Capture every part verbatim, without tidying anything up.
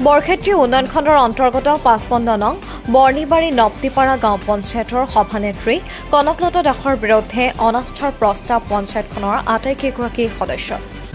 বৰক্ষেত্ৰী উন্নয়ন খণ্ডৰ অন্তৰ্গত পাঁচপন্ন নং বৰ্ণিবাৰী নপ্তিপাৰা গাঁও পঞ্চায়তৰ সভানেত্ৰী কনকলত দাসৰ বিৰুদ্ধে অনাস্থাৰ প্ৰস্তাৱ পঞ্চায়তখনৰ আটাইকেইগৰাকী সদস্য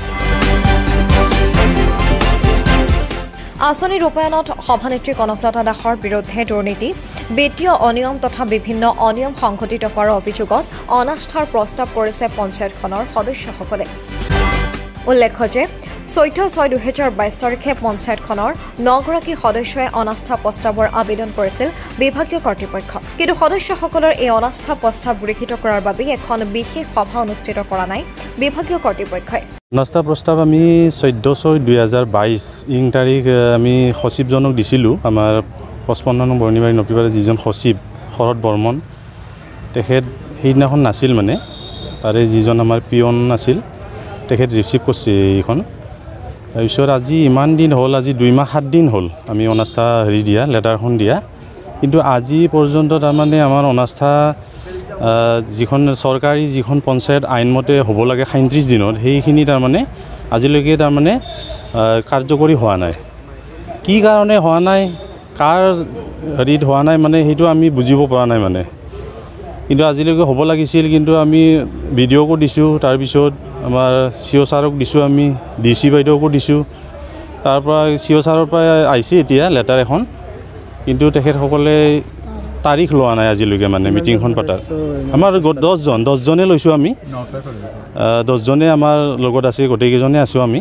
আঁচনি ৰূপায়ণত সভানেত্ৰী কনকলত দাসৰ বিৰুদ্ধে দুৰ্নীতি বিত্তীয় অনিয়ম তথা বিভিন্ন অনিয়ম সংঘটিত কৰাৰ অভিযোগত অনাস্থাৰ প্ৰস্তাৱ কৰিছে পঞ্চায়তখনৰ সদস্যসকলে উল্লেখ্য যে চৈধ্য ছয় দুহেজাৰ বাইশ তাৰিখে পঞ্চায়তখনৰ নগৰাকী সদস্যই অনাস্থা প্ৰস্তাৱৰ আবেদন কৰিছিল বিভাগীয় কৰ্তৃপক্ষ কিন্তু সদস্যসকলৰ এই অনাস্থা প্ৰস্তাৱ গৃহীত কৰাৰ বাবে এখন বিশেষ সভা অনুষ্ঠিত কৰা নাই বিভাগীয় কৰ্তৃপক্ষই অনাস্থা প্ৰস্তাৱ আমি চৈধ্য ছয় দুহেজাৰ বাইশ ইং তাৰিখ আমি সচিবজনক দিছিলোঁ আমাৰ পঁচপন্ন নং বৰ্ণিবাৰী নপিবাৰী যিজন সচিব শৰৎ বৰ্মন তেখেত সেইদিনাখন নাছিল মানে তাৰে যিজন আমাৰ পিয়ন আছিল তেখেত ৰিচিভ কৰিছে এইখন তাৰপিছত আজি ইমান দিন হ'ল আজি দুই মাহ সাত দিন হ'ল আমি অনাস্থা হেৰি দিয়া লেটাৰখন দিয়া কিন্তু আজি পৰ্যন্ত তাৰমানে আমাৰ অনাস্থা যিখন চৰকাৰী যিখন পঞ্চায়ত আইনমতে হ'ব লাগে সাঁত্ৰিছ দিনত সেইখিনি তাৰমানে আজিলৈকে তাৰমানে কাৰ্যকৰী হোৱা নাই কি কাৰণে হোৱা নাই কাৰ হেৰিত হোৱা নাই মানে সেইটো আমি বুজিব পৰা নাই মানে কিন্তু আজিলৈকে হ'ব লাগিছিল কিন্তু আমি ভিডিঅ'কো দিছোঁ তাৰপিছত আমাৰ চি অ' ছাৰক দিছোঁ আমি ডি চি বাইদেউকো দিছোঁ তাৰপৰা চি অ' ছাৰৰ পৰা আহিছে এতিয়া লেটাৰ এখন কিন্তু তেখেতসকলে তাৰিখ লোৱা নাই আজিলৈকে মানে মিটিংখন পতাৰ আমাৰ দহজন দহজনে লৈছোঁ আমি দহজনে আমাৰ লগত আছে গোটেইকেইজনে আছোঁ আমি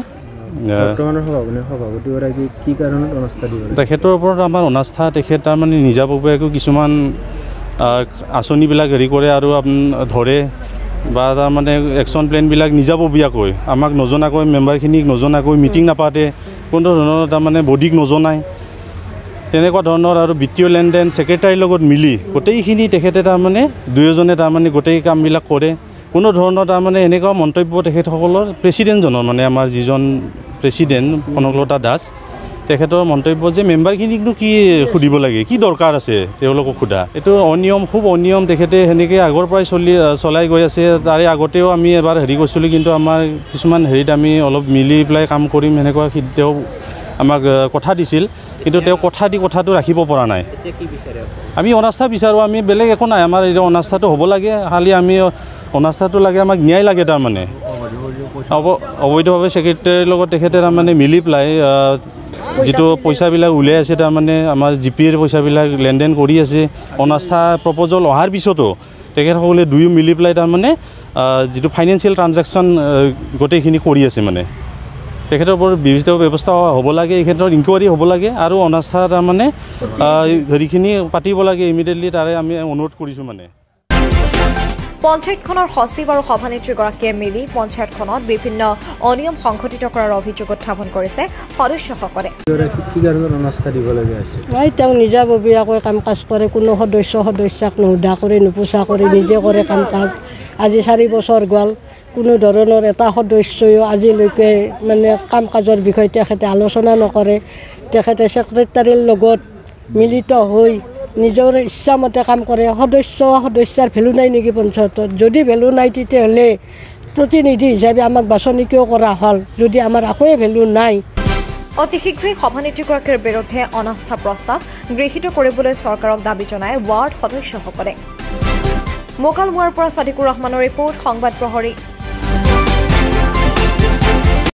তেখেতৰ ওপৰত আমাৰ অনাস্থা তেখেত তাৰমানে নিজাববীয়াকৈ কিছুমান আঁচনিবিলাক হেৰি কৰে আৰু ধৰে বা তাৰমানে একশ্যন প্লেনবিলাক নিজাববীয়াকৈ আমাক নজনাকৈ মেম্বাৰখিনিক নজনাকৈ মিটিং নাপাতে কোনো ধৰণৰ তাৰমানে বডিক নজনায় তেনেকুৱা ধৰণৰ আৰু বিত্তীয় লেনদেন ছেক্ৰেটাৰীৰ লগত মিলি গোটেইখিনি তেখেতে তাৰমানে দুয়োজনে তাৰমানে গোটেই কামবিলাক কৰে কোনো ধৰণৰ তাৰমানে এনেকুৱা মন্তব্য তেখেতসকলৰ প্ৰেছিডেণ্টজনৰ মানে আমাৰ যিজন প্ৰেছিডেণ্ট কনকলতা দাস তেখেতৰ মন্তব্য যে মেম্বাৰখিনিকনো কি সুধিব লাগে কি দৰকাৰ আছে তেওঁলোকক সোধা এইটো অনিয়ম খুব অনিয়ম তেখেতে সেনেকৈ আগৰ পৰাই চলি চলাই গৈ আছে তাৰে আগতেও আমি এবাৰ হেৰি কৰিছিলোঁ কিন্তু আমাৰ কিছুমান হেৰিত আমি অলপ মিলি পেলাই কাম কৰিম সেনেকুৱা তেওঁ আমাক কথা দিছিল কিন্তু তেওঁ কথা দি কথাটো ৰাখিব পৰা নাই আমি অনাস্থা বিচাৰোঁ আমি বেলেগ একো নাই আমাৰ এই অনাস্থাটো হ'ব লাগে খালি আমি অনাস্থাটো লাগে আমাক ন্যায় লাগে তাৰমানে অব অবৈধভাৱে ছেক্ৰেটাৰীৰ লগত তেখেতে তাৰমানে মিলি পেলাই যিটো পইচাবিলাক উলিয়াই আছে তাৰমানে আমাৰ জি পিৰ পইচাবিলাক লেনদেন কৰি আছে অনাস্থা প্ৰপ'জল অহাৰ পিছতো তেখেতসকলে দুয়ো মিলি পেলাই তাৰমানে যিটো ফাইনেন্সিয়েল ট্ৰানজেকশ্যন গোটেইখিনি কৰি আছে মানে তেখেতৰ ওপৰত বিহিত ব্যৱস্থা হ'ব লাগে এই ক্ষেত্ৰত ইনকুৱাৰী হ'ব লাগে আৰু অনাস্থা তাৰমানে হেৰিখিনি পাতিব লাগে ইমিডিয়েটলি তাৰে আমি অনুৰোধ কৰিছোঁ মানে পঞ্চায়তখনৰ সচিব আৰু সভানেত্ৰীগৰাকীয়ে মিলি পঞ্চায়তখনত বিভিন্ন অনিয়ম সংঘটিত কৰাৰ অভিযোগ উত্থাপন কৰিছে সদস্যসকলে তেওঁ নিজাববীয়াকৈ কাম কাজ কৰে কোনো সদস্য সদস্যাক নোসোধা কৰি নোপোচা কৰি নিজে কৰে কাম কাজ আজি চাৰি বছৰ গ'ল কোনো ধৰণৰ এটা সদস্যও আজিলৈকে মানে কাম কাজৰ বিষয়ে তেখেতে আলোচনা নকৰে তেখেতে ছেক্ৰেটাৰীৰ লগত মিলিত হৈ নিজৰ ইচ্ছামতে কাম কৰে সদস্য সদস্যাৰ ভেলু নাই নেকি পঞ্চায়তত যদি ভেলু নাই তেতিয়াহ'লে প্ৰতিনিধি হিচাপে আমাক বাছনি কিয় কৰা হ'ল যদি আমাৰ একোৱে ভেলু নাই অতি শীঘ্ৰেই সভানেত্ৰীগৰাকীৰ বিৰুদ্ধে অনাস্থা প্ৰস্তাৱ গৃহীত কৰিবলৈ চৰকাৰক দাবী জনায় ৱাৰ্ড সদস্যসকলে মোকালমোৱাৰ পৰা ছাদিকুৰ ৰহমানৰ ৰিপৰ্ট সংবাদ প্ৰহৰী।